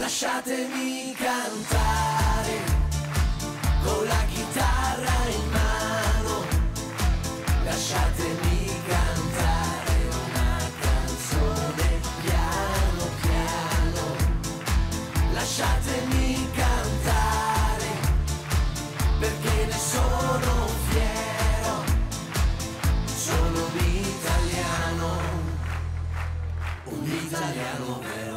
Lasciatemi cantare con la chitarra in mano, lasciatemi cantare una canzone piano piano, lasciatemi cantare perché ne sono fiero, sono un italiano vero.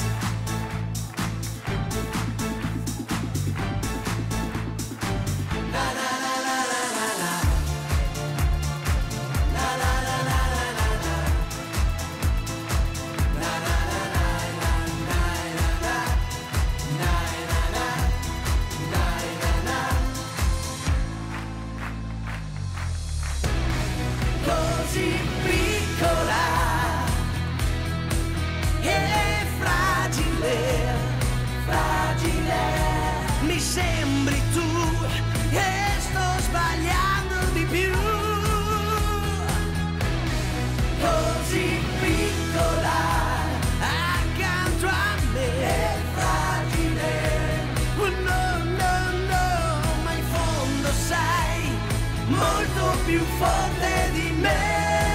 Così piccola e fragile, fragile, mi sembri tu e sto sbagliando di più. Così piccola accanto a me, è fragile, no, no, no, ma in fondo sei molto più forte di me.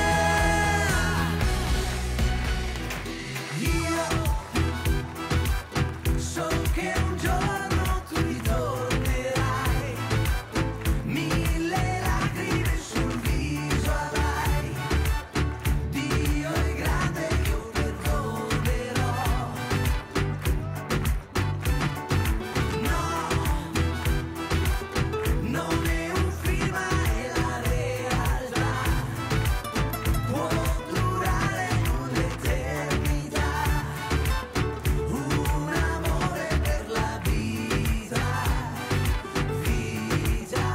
Io so che un giorno tu ritornerai, 1000 lacrime sul viso avrai, Dio è grande, io perdonerò. No, non è un film ma è la realtà, può durare un'eternità, un amore per la vita, vita.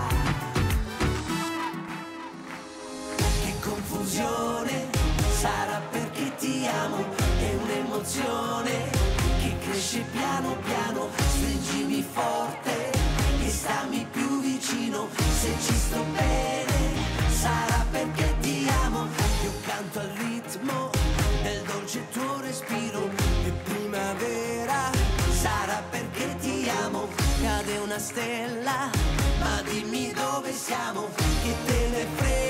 Che confusione, sarà perché ti amo, è un'emozione che cresce piano piano, stringimi forte e stammi più vicino, se ci sto bene sarà perché ti amo, io canto al ritmo del dolce tuo respiro, è primavera, sarà perché ti amo, cade una stella, ma dimmi dove siamo, che te ne frega.